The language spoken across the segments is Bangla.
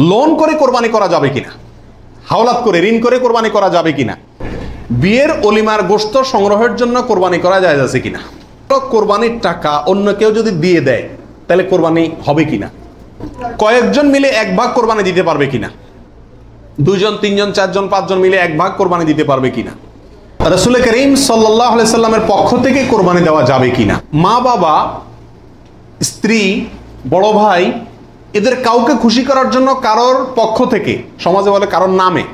লোন করে কোরবানি করা যাবে কিনা, হাওলাত করে ঋণ করে কোরবানি করা যাবে কিনা, বিয়ের অলিমার গোশত সংগ্রহের জন্য কোরবানি করা যায় আছে কিনা, কোরবানির টাকা অন্য কেউ যদি দিয়ে দেয় তাহলে কোরবানি হবে কিনা, কয়েকজন মিলে এক ভাগ কোরবানি দিতে পারবে কিনা, দুইজন তিনজন চারজন পাঁচজন মিলে এক ভাগ কোরবানি দিতে পারবে কিনা, রাসূল করিম সাল্লাল্লাহু আলাইহি সাল্লামের পক্ষ থেকে কোরবানি দেওয়া যাবে কিনা, মা বাবা স্ত্রী বড় ভাই এদের কাউকে খুশি করার জন্য কারোর পক্ষ থেকে, সমাজে বলে কারোর নামে,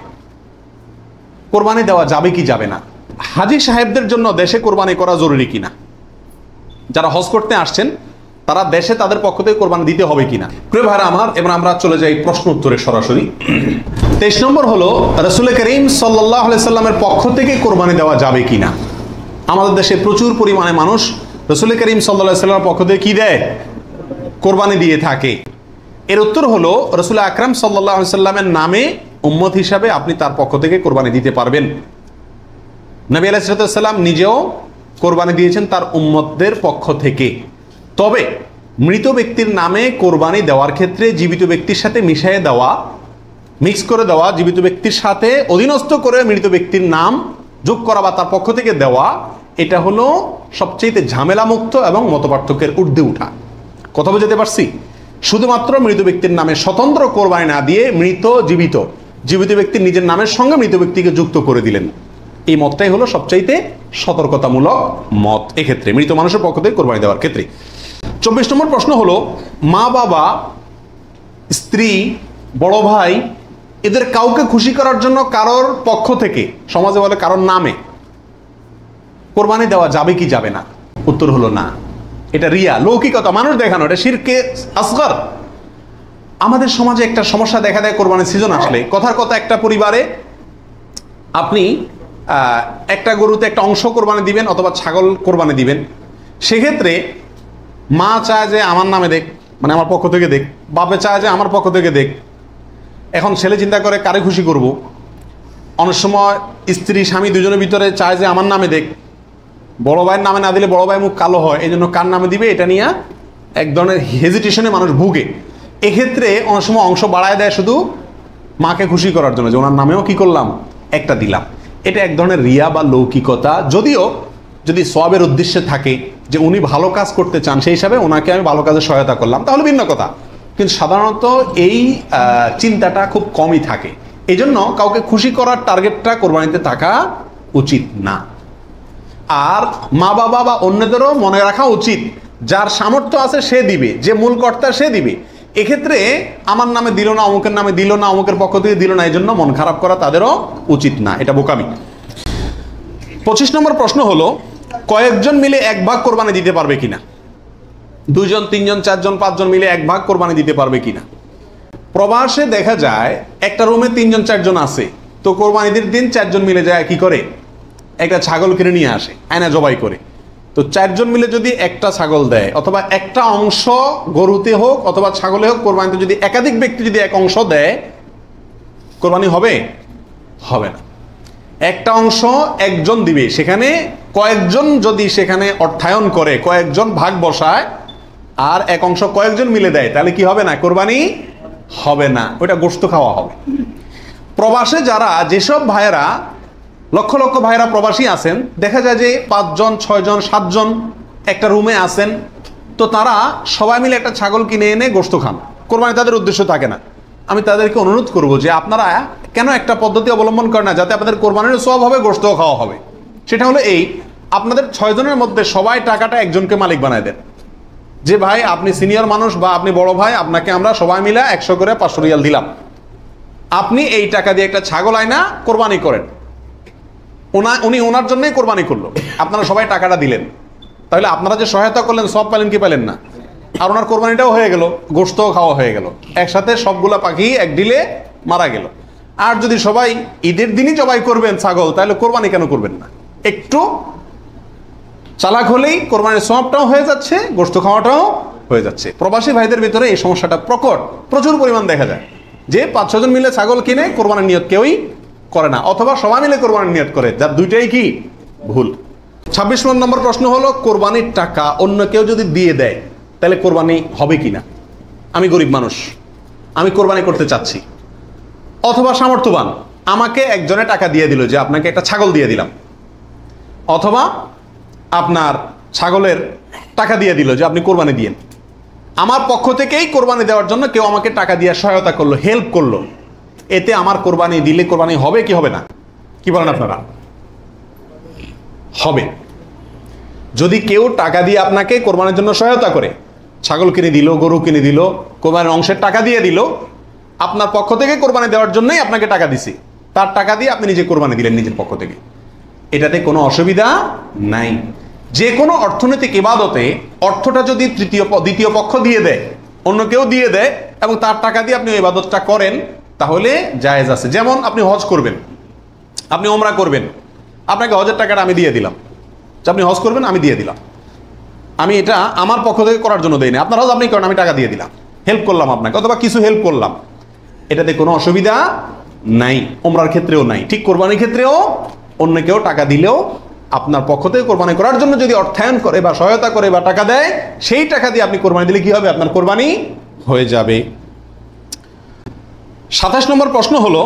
কোরবানি দেওয়া যাবে কি যাবে না, হাজী সাহেবদের জন্য দেশে কোরবানি করা জরুরি কিনা, যারা হজ করতে আসছেন তারা দেশে তাদের পক্ষ থেকে কোরবানি দিতে হবে কিনা। প্রিয় ভাইরা আমার, এবার আমরা চলে যাই প্রশ্ন উত্তরে সরাসরি। 23 নম্বর হলো রাসূল করিম সাল্লাল্লাহু আলাইহি সাল্লামের পক্ষ থেকে কোরবানি দেওয়া যাবে কিনা। আমাদের দেশে প্রচুর পরিমাণে মানুষ রাসূল করিম সাল্লাল্লাহু আলাইহি সাল্লামের পক্ষ থেকে কি দেয়, কোরবানি দিয়ে থাকে। এর উত্তর হলো রাসূল আকরাম সাল্লাল্লাহু আলাইহি সাল্লামের নামে উম্মত হিসাবে আপনি তার পক্ষ থেকে কোরবানি দিতে পারবেন। নবী আলাইহিস সালাম নিজেও কোরবানি দিয়েছেন তার উম্মতদের পক্ষ থেকে। তবে মৃত ব্যক্তির নামে কোরবানি দেওয়ার ক্ষেত্রে জীবিত ব্যক্তির সাথে মিশিয়ে দেওয়া, মিক্স করে দেওয়া, জীবিত ব্যক্তির সাথে অধীনস্থ করে মৃত ব্যক্তির নাম যোগ করা বা তার পক্ষ থেকে দেওয়া, এটা হলো সবচেয়ে ঝামেলামুক্ত এবং মতপার্থক্যের ঊর্ধ্বে উঠা। কথা বুঝতে পারছি? শুধুমাত্র মৃত ব্যক্তির নামে স্বতন্ত্র কোরবানি না দিয়ে মৃত জীবিত, জীবিত ব্যক্তির নিজের নামের সঙ্গে মৃত ব্যক্তিকে যুক্ত করে দিলেন, এই মতটাই হলো সবচাইতে সতর্কতামূলক মত এক্ষেত্রে মৃত মানুষের পক্ষ থেকে কোরবানি দেওয়ার ক্ষেত্রে। 24 নম্বর প্রশ্ন হলো মা বাবা স্ত্রী বড় ভাই এদের কাউকে খুশি করার জন্য কারোর পক্ষ থেকে, সমাজে বলে কারোর নামে, কোরবানি দেওয়া যাবে কি যাবে না। উত্তর হলো না, এটা রিয়া, লৌকিকতা, মানুষ দেখানো, এটা শিরকে আসগর। আমাদের সমাজে একটা সমস্যা দেখা দেয় কোরবানির সিজন আসলে। কথার কথা, একটা পরিবারে আপনি একটা গরুতে একটা অংশ কোরবানি দিবেন অথবা ছাগল কোরবানি দিবেন, সেক্ষেত্রে মা চায় যে আমার নামে দেখ, মানে আমার পক্ষ থেকে দেখ, বাপে চায় যে আমার পক্ষ থেকে দেখ। এখন ছেলে চিন্তা করে কারে খুশি করব। অনেক সময় স্ত্রী স্বামী দুজনের ভিতরে চায় যে আমার নামে দেখ, বড় ভাইয়ের নামে না দিলে বড় ভাই মুখ কালো হয়, এই জন্য কার নামে দিবে এটা নিয়ে এক ধরনের হেজিটেশনে মানুষ ভুগে। এক্ষেত্রে অনেক সময় অংশ বাড়ায় দেয় শুধু মাকে খুশি করার জন্য, যে ওনার নামেও কি করলাম, একটা দিলাম। এটা এক ধরনের রিয়া বা লৌকিকতা। যদিও যদি সওয়াবের উদ্দেশ্যে থাকে যে উনি ভালো কাজ করতে চান, সেই হিসাবে ওনাকে আমি ভালো কাজে সহায়তা করলাম, তাহলে ভিন্ন কথা। কিন্তু সাধারণত এই চিন্তাটা খুব কমই থাকে। এই জন্য কাউকে খুশি করার টার্গেটটা কোরবানিতে থাকা উচিত না। আর মা বাবা বা অন্যদেরও মনে রাখা উচিত, যার সামর্থ্য আছে সে দিবে, যে মূল কর্তা সে দিবে। এক্ষেত্রে আমার নামে দিল না, অমুকের নামে দিল না, অমুকের পক্ষ থেকে দিল না, এই জন্য মন খারাপ করা তাদেরও উচিত না, এটা বোকামি। 25 নম্বর প্রশ্ন হলো কয়েকজন মিলে এক ভাগ কোরবানি দিতে পারবে কিনা, দুইজন তিনজন চারজন পাঁচজন মিলে এক ভাগ কোরবানি দিতে পারবে কিনা। প্রবাসে দেখা যায় একটা রুমে তিনজন চারজন আছে, তো কোরবানিদের দিন চারজন মিলে যায় কি করে, একটা ছাগল কিনে নিয়ে আসে, আয়না জবাই করে। তো চারজন মিলে যদি একটা ছাগল দেয় অথবা একটা অংশ গরুতে হোক অথবা ছাগলে হোক, কোরবানিতে যদি একাধিক ব্যক্তি যদি এক অংশ দেয়, কোরবানি হবে? হবে না। একটা অংশ একজন দিবে, সেখানে কয়েকজন যদি সেখানে অর্থায়ন করে, কয়েকজন ভাগ বসায় আর এক অংশ কয়েকজন মিলে দেয়, তাহলে কি হবে না, কোরবানি হবে না, ওটা গোশত খাওয়া হবে। প্রবাসে যারা, যেসব ভাইয়েরা, লক্ষ লক্ষ ভাইয়েরা প্রবাসী আছেন, দেখা যায় যে 5 জন 6 জন 7 জন একটা রুমে আছেন, তো তারা সবাই মিলে একটা ছাগল কিনে এনে গোশত খান, কোরবানি তাদের উদ্দেশ্য থাকে না। আমি তাদেরকে অনুরোধ করব যে আপনারা কেন একটা পদ্ধতি অবলম্বন করেন না, যাতে আপনাদের কোরবানির সওয়াব হবে, গোশতও খাওয়া হবে। সেটা হলো এই, আপনাদের 6 জনের মধ্যে সবাই টাকাটা একজনকে মালিক বানায় দেন, যে ভাই আপনি সিনিয়র মানুষ বা আপনি বড় ভাই, আপনাকে আমরা সবাই মিলে 100 করে 500 রিয়াল দিলাম, আপনি এই টাকা দিয়ে একটা ছাগল আয়না কোরবানি করেন। উনি ওনার জন্যই কোরবানি করলো, আপনারা সবাই টাকাটা দিলেন, তাহলে আপনারা যে সহায়তা করলেন সব পেলেন কি পেলেন না, আর ওনার কোরবানিটাও হয়ে গেল, গোশতও খাওয়া হয়ে গেল, একসাথে সবগুলা পাখি এক ডিলে মারা গেল। আর যদি সবাই ঈদের দিনই জবাই করবেন ছাগল, তাহলে কোরবানি কেন করবেন না? একটু চালাক হলেই কোরবানির সওয়াবটাও হয়ে যাচ্ছে, গোশত খাওয়াটাও হয়ে যাচ্ছে। প্রবাসী ভাইদের ভিতরে এই সমস্যাটা প্রকট, প্রচুর পরিমাণ দেখা যায় যে 5-6 জন মিলে ছাগল কিনে কোরবানির নিয়ত কেউই করে না, অথবা সবাই মিলে কোরবানির নিয়ত করে, যার দুইটাই কি ভুল। 26 নম্বর প্রশ্ন হলো কোরবানির টাকা অন্য কেউ যদি দিয়ে দেয় তাহলে কোরবানি হবে কিনা। আমি গরিব মানুষ, আমি কোরবানি করতে চাচ্ছি, অথবা সামর্থ্যবান আমাকে একজনে টাকা দিয়ে দিল যে আপনাকে একটা ছাগল দিয়ে দিলাম, অথবা আপনার ছাগলের টাকা দিয়ে দিল যে আপনি কোরবানি দিয়েন। আমার পক্ষ থেকেই কোরবানি দেওয়ার জন্য কেউ আমাকে টাকা দিয়ে সহায়তা করলো, হেল্প করলো, এতে আমার কোরবানি দিলে কোরবানি হবে কি হবে না? কি বলেন আপনারা? হবে। যদি কেউ টাকা দিয়ে আপনাকে কোরবানির জন্য সহায়তা করে, ছাগল কিনে দিল, গরু কিনে দিল, কোরবানির অংশের টাকা দিয়ে দিল, আপনার পক্ষ থেকে কোরবানি দেওয়ার জন্যই আপনাকে টাকা দিছি, তার টাকা দিয়ে আপনি নিজে কোরবানি দিলেন নিজের পক্ষ থেকে, এটাতে কোনো অসুবিধা নাই। যে কোনো অর্থনৈতিক ইবাদতে অর্থটা যদি দ্বিতীয় পক্ষ দিয়ে দেয়, অন্য কেউ দিয়ে দেয় এবং তার টাকা দিয়ে আপনি ওই ইবাদতটা করেন, তাহলে জায়েজ আছে। যেমন আপনি হজ করবেন, আপনি ওমরা করবেন, আপনাকে হজের টাকাটা আমি দিয়ে দিলাম, আপনি হজ করবেন আমি দিয়ে দিলাম, আমি এটা আমার পক্ষ থেকে করার জন্য দেই না, আপনার হজ আপনি করেন, আমি টাকা দিয়ে দিলাম, হেল্প করলাম আপনাকে, অথবা কিছু হেল্প করলাম, এটাতে কোনো অসুবিধা নাই। ওমরার ক্ষেত্রেও নাই, ঠিক কোরবানির ক্ষেত্রেও অন্য কেউ টাকা দিলেও আপনার পক্ষ থেকে কোরবানি করার জন্য যদি অর্থায়ন করে বা সহায়তা করে বা টাকা দেয়, সেই টাকা দিয়ে আপনি কোরবানি দিলে কি হবে? আপনার কোরবানি হয়ে যাবে। 27 নম্বর প্রশ্ন হলো,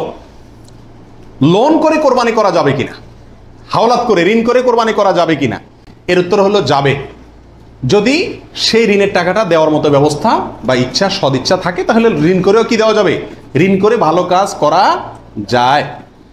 লোন করে কোরবানি করা যাবে কিনা, হাওলাত করে ঋণ করে কোরবানি করা যাবে কিনা? এর উত্তর হলো যাবে, যদি সেই ঋণের টাকাটা দেওয়ার মতো ব্যবস্থা বা ইচ্ছা সদিচ্ছা থাকে, তাহলে ঋণ করেও কি দেওয়া যাবে? ঋণ করে ভালো কাজ করা যায়।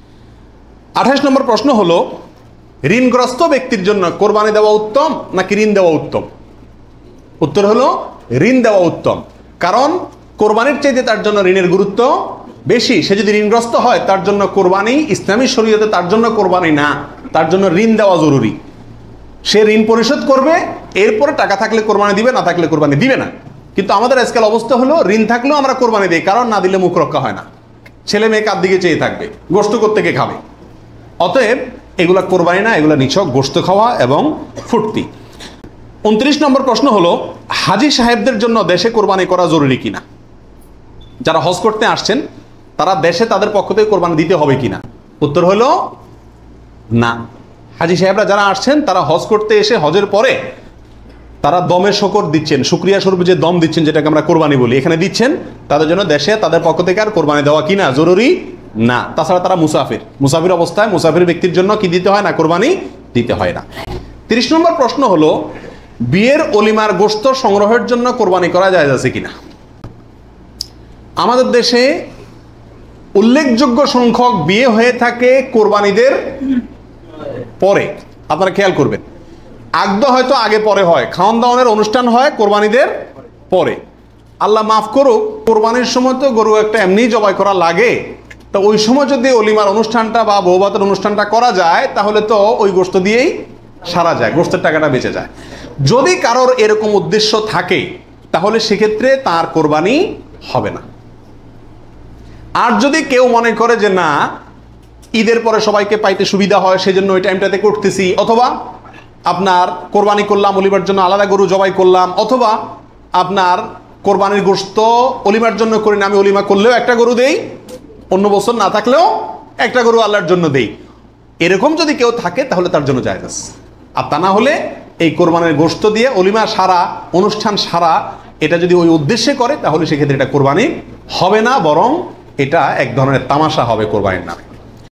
28 নম্বর প্রশ্ন হলো, ঋণগ্রস্ত ব্যক্তির জন্য কোরবানি দেওয়া উত্তম নাকি ঋণ দেওয়া উত্তম? উত্তর হলো ঋণ দেওয়া উত্তম, কারণ কোরবানির চাইতে তার জন্য ঋণের গুরুত্ব বেশি। সে যদি ঋণগ্রস্ত হয়, তার জন্য কোরবানি ইসলামী শরীয়তে তার জন্য কোরবানি না, তার জন্য ঋণ দেওয়া জরুরি। সে ঋণ পরিশোধ করবে, এরপরে টাকা থাকলে কোরবানি দিবে, না থাকলে কোরবানি দিবে না। কিন্তু আমাদের আজকাল অবস্থা হলো, ঋণ থাকলেও আমরা কোরবানি দিই, কারণ না দিলে মুখ রক্ষা হয় না, ছেলে মেয়ে কার দিকে চেয়ে থাকবে, গোশত কোত্থেকে খাবে। অতএব এগুলা কোরবানি না, এগুলা নিছক গোশত খাওয়া এবং ফুর্তি। 29 নম্বর প্রশ্ন হলো, হাজি সাহেবদের জন্য দেশে কোরবানি করা জরুরি কিনা? যারা হজ করতে আসছেন তারা দেশে তাদের পক্ষ থেকে কোরবানি দিতে হবে কিনা? উত্তর হলো না। হাজি সাহেবরা যারা আসছেন তারা হজ করতে এসে হজের পরে তারা দমে শকর দিচ্ছেন, শুকরিয়া স্বরূপ যে দম দিচ্ছেন, যেটাকে আমরা কোরবানি বলি, এখানে দিচ্ছেন, তাদের জন্য দেশে তাদের পক্ষ থেকে আর কোরবানি দেওয়া কিনা জরুরি না। তাছাড়া তারা মুসাফির অবস্থায় মুসাফির ব্যক্তির জন্য কি দিতে হয় না? কোরবানি দিতে হয় না। 30 নম্বর প্রশ্ন হলো, বিয়ের অলিমার গোশত সংগ্রহের জন্য কোরবানি করা জায়েজ আছে কিনা? আমাদের দেশে উল্লেখযোগ্য সংখ্যক বিয়ে হয়ে থাকে কোরবানিদের পরে। আপনারা খেয়াল করবেন, আগদ হয়তো আগে পরে হয়, খাওয়ান দাওয়ানের অনুষ্ঠান হয় কোরবানিদের পরে। আল্লাহ মাফ করুক, কোরবানির সময় তো গরু একটা এমনি জবাই করা লাগে, তো ওই সময় যদি অলিমার অনুষ্ঠানটা বা বৌভাতের অনুষ্ঠানটা করা যায়, তাহলে তো ওই গোশত দিয়েই সারা যায়, গোশতের টাকাটা বেঁচে যায়। যদি কারোর এরকম উদ্দেশ্য থাকে, তাহলে সেক্ষেত্রে তার কোরবানি হবে না। আর যদি কেউ মনে করে যে না, ঈদের পরে সবাইকে পাইতে সুবিধা হয়, সেজন্য ওই টাইমটাতে করতেছি, অথবা আপনার কোরবানি করলাম, অলিমার জন্য আলাদা গরু জবাই করলাম, অথবা আপনার কোরবানির গোশত অলিমার জন্য করি না, আমি অলিমা করলেও একটা গরু দেই, অন্য বছর না থাকলেও একটা গরু আল্লাহর জন্য দেই, এরকম যদি কেউ থাকে তাহলে তার জন্য জায়েজ আছে। আর তা না হলে এই কোরবানির গোশত দিয়ে অলিমা সারা, অনুষ্ঠান সারা, এটা যদি ওই উদ্দেশ্যে করে, তাহলে সেক্ষেত্রে এটা কোরবানি হবে না, বরং এটা এক ধরনের তামাশা হবে কোরবানির নামে।